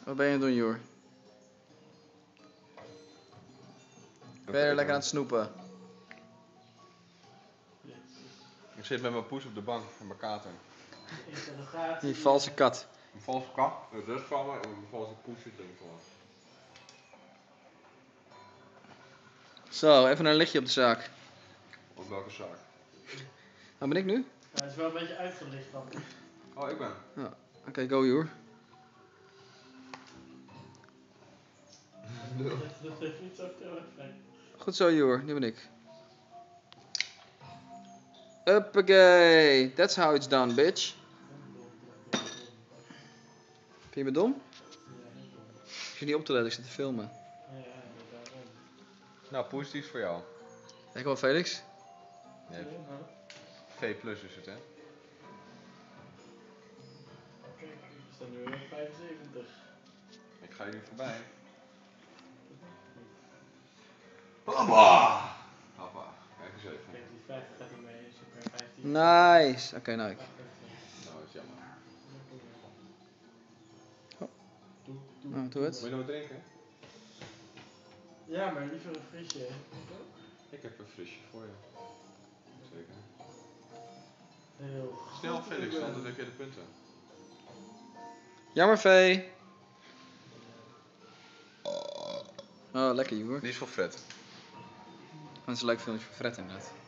Wat ben je aan het doen, Joer? Ben je lekker aan het snoepen? Ik zit met mijn poes op de bank van mijn kater. Die valse kat. Een valse kat, een rust van me en een valse poes zit erin voor me. Zo, even een lichtje op de zaak. Op welke zaak? Waar ben ik nu? Ja, het is wel een beetje uitgelicht dan. Oh, ik ben. Ja. Oké, go, Joer. Dat heeft niet zoveel effect. Goed zo, Joer. Nu ben ik. Uppakee. That's how it's done, bitch. Vind je me dom? Ik zit niet op te letten, ik zit te filmen. Ja, daarom. Nou, poes, die is voor jou. Kijk wel, Felix. Nee, nou. V plus is het, hè? Kijk, we staan nu weer op 75. Ik ga je nu voorbij. Hoppa! Hoppa. Kijk eens even. Kijk, die 50 gaat niet mee, dus ik ben 15. Nice. Oké, nou ik. Nou, dat is jammer. Nou, doe het. Wil je nog wat drinken? Ja, maar liever een frisje. Ik heb een frisje voor je. Zeker. Heel Snel, goed. Felix, anders heb je de punten. Jammer, Vee. Oh, lekker, Joer. Die is voor Fred. Dat is een leuk filmpje voor Fred, inderdaad.